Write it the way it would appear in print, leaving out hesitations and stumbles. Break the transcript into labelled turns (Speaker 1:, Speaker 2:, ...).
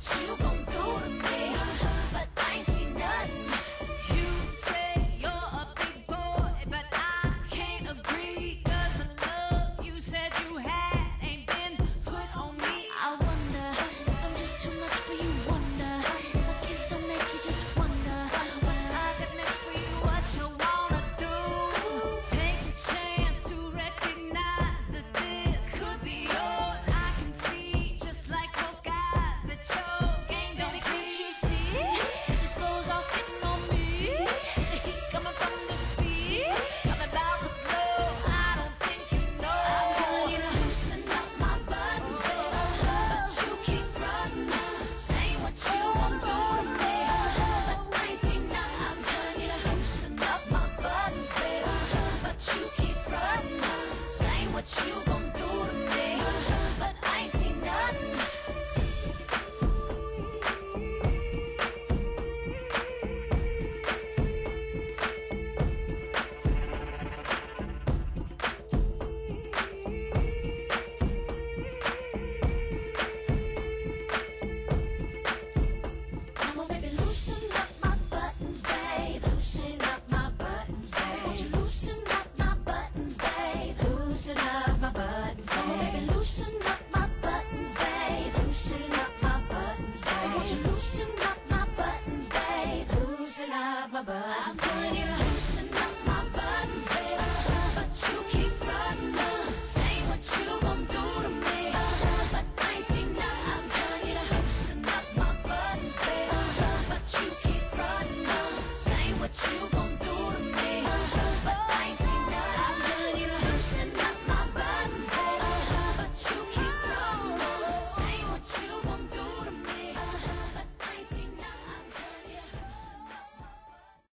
Speaker 1: you gon' do to me? But I ain't seen nothing. You say you're a big boy, but I can't agree. 'Cause the love you said you had ain't been put on me. I wonder if I'm just too much for you, wonder. My kiss don't make you just wonder. What I got next for you, what you wanna do? Take a chance to recognize that this could be yours. I can see, just like those guys, that your game don't can't you see? This goes off hitting on me. The heat coming from the speed. I'm about to blow, I don't think you know. I'm telling you to loosen up my buttons, baby, but you keep frontin', saying what you gon' do to me, but I ain't seen nothing. I'm telling you to loosen up my buttons, baby, but you keep frontin', saying what you gon' do to me, but I ain't seen nothing. Come on, baby, loosen up my buttons, babe. Loosen up my buttons, babe. Won't you loosen up my buttons, babe? Loosen up my buttons, babe. Come on, baby, loosen up my buttons, babe. Loosen up my buttons, babe. Won't you loosen up my buttons, babe? Loosen up my buttons, I'm telling you.